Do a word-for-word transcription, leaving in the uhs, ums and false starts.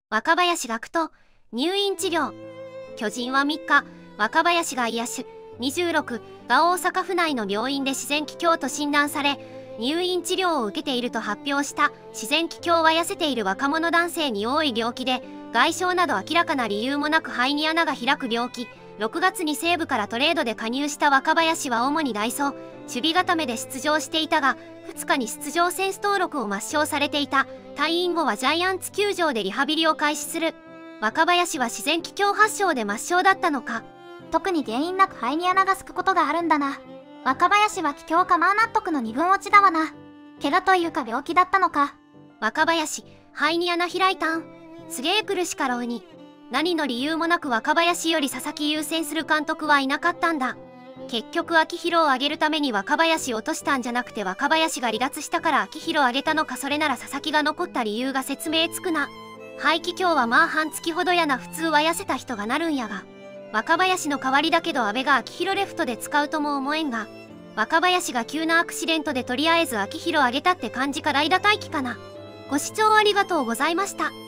若林学徒、入院治療。巨人はみっか、若林が癒し、にじゅうろくが大阪府内の病院で自然気胸と診断され、入院治療を受けていると発表した。自然気胸は痩せている若者男性に多い病気で、外傷など明らかな理由もなく肺に穴が開く病気。ろくがつに西武からトレードで加入した若林は主に代走、守備固めで出場していたが、ふつかに出場選手登録を抹消されていた。退院後はジャイアンツ球場でリハビリを開始する。若林は自然気胸発症で抹消だったのか。 特に原因なく肺に穴が空くことがあるんだな。若林は気胸かまあ納得の二分落ちだわな。怪我というか病気だったのか。 若林、肺に穴開いたん。すげえ苦しかろうに。何の理由もなく若林より佐々木優先する監督はいなかったんだ。結局秋広を上げるために若林を落としたんじゃなくて若林が離脱したから秋広を上げたのか。それなら佐々木が残った理由が説明つくな。肺気胸はまあ半月ほどやな。普通は痩せた人がなるんやが。若林の代わりだけど阿部が秋広レフトで使うとも思えんが。若林が急なアクシデントでとりあえず秋広上げたって感じか。代打待機かな。ご視聴ありがとうございました。